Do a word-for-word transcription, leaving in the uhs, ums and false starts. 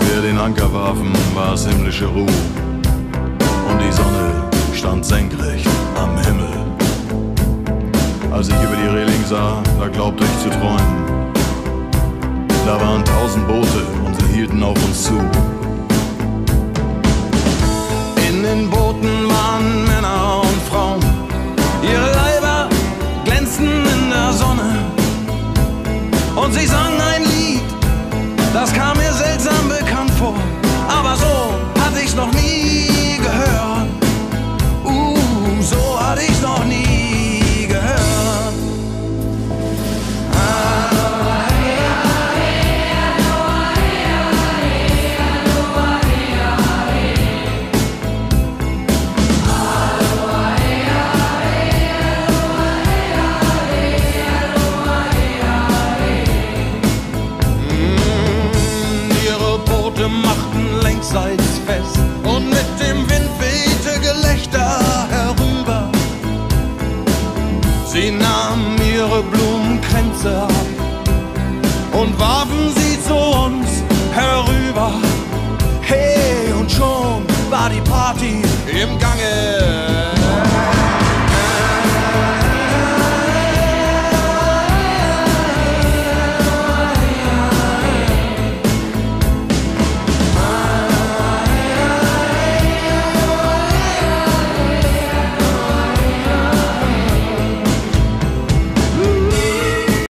wir den Anker warfen, war es himmlische Ruhe. Und die Sonne stand senkrecht am Himmel. Als ich über die Reling sah, da glaubte ich zu träumen. Da waren tausend Boote und sie hielten auf uns zu.